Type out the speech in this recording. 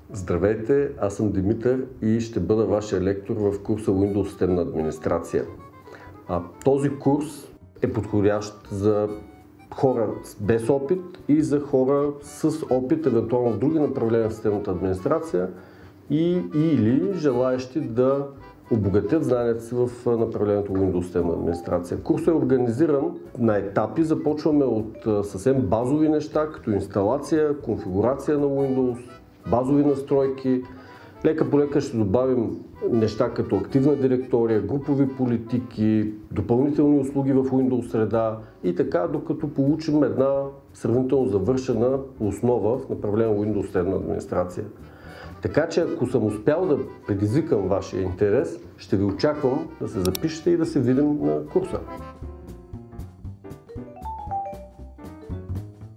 Здравейте, аз съм Димитър и ще бъда вашия лектор в курса Windows системна администрация. Този курс е подходящ за хора без опит и за хора с опит, евентуално в други направления в системната администрация или желаещи да обогатят знанията си в направлението Windows системна администрация. Курсът е организиран на етапи. Започваме от съвсем базови неща, като инсталация, конфигурация на Windows, базови настройки. Лека по лека ще добавим неща като активна директория, групови политики, допълнителни услуги в Windows среда и така, докато получим една сравнително завършена основа в направление Windows системна администрация. Така че ако съм успял да предизвикам вашия интерес, ще ви очаквам да се запишете и да се видим на курса.